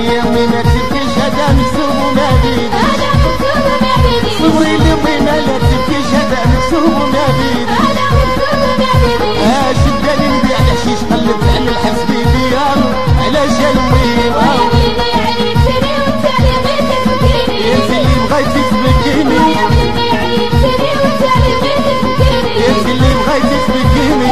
يا امي ما تبكيش هذا مكسوب وما بيديش، صبري لامي ما لا تبكيش هذا مكسوب وما بيديش. شدة لي نبيع الحشيش قلبت على الحبس بديار علاش يا امي يا اللي بغيتي تبكيني، يا اللي بغيتي تبكيني.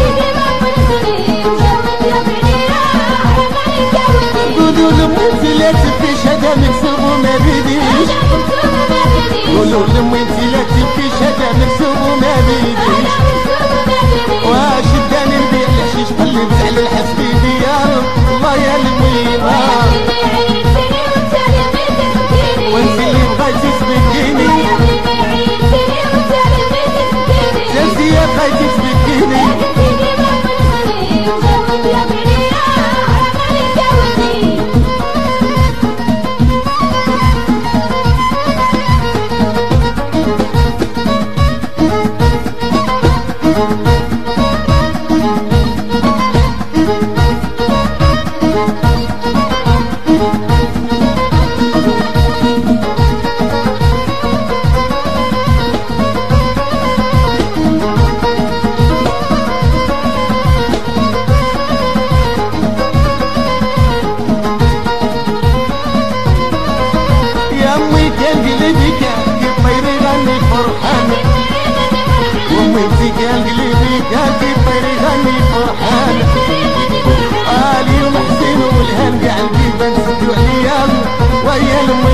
قولوا لامي انت لا تبكيش هذا مكسوب وما بيديش، قولوا لامي انت لا تبكيش هذا مكسوب وما بيديش. وشداني نبيع الحشيش قلبت على الحبس بديار الله يا المين. وانت اللي بغيتي تبكيني، جلسي يا بغيتي تبكيني. اليوم حسين والهان قاع البيبان سدوا عليا ويا